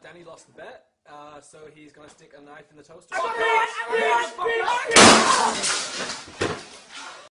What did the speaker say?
Danny lost the bet, so he's going to stick a knife in the toaster. Bitch!